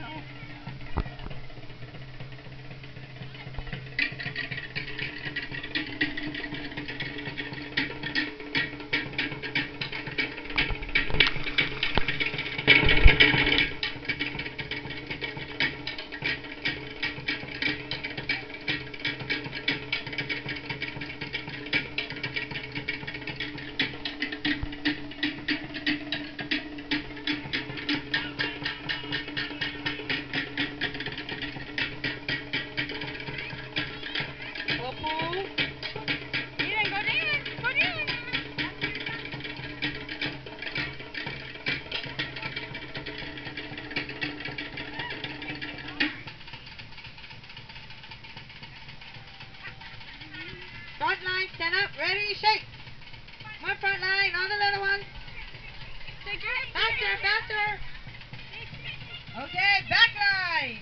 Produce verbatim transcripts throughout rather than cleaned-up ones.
Front line, stand up, ready, shake. One front line, all the little ones. Faster, faster. Okay, back line.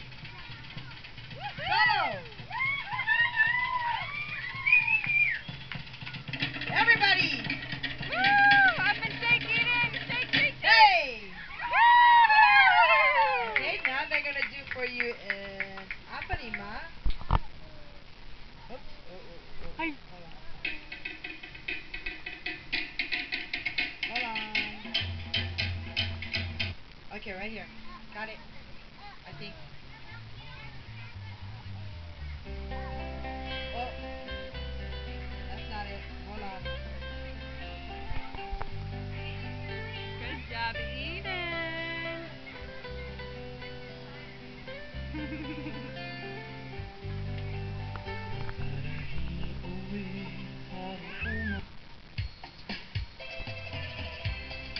Go. Everybody. Woo! Up and shake, Eden. Shake, shake, shake. Hey. Woo! Okay, now they're going to do for you an apanima. Oops. Oh, oh, oh. Ay. Hold on. Hold on. Okay, right here. Got it. I think. Oh. That's not it. Hold on. Good job, Eden.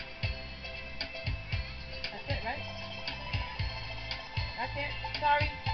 That's it, right? That's it. Sorry.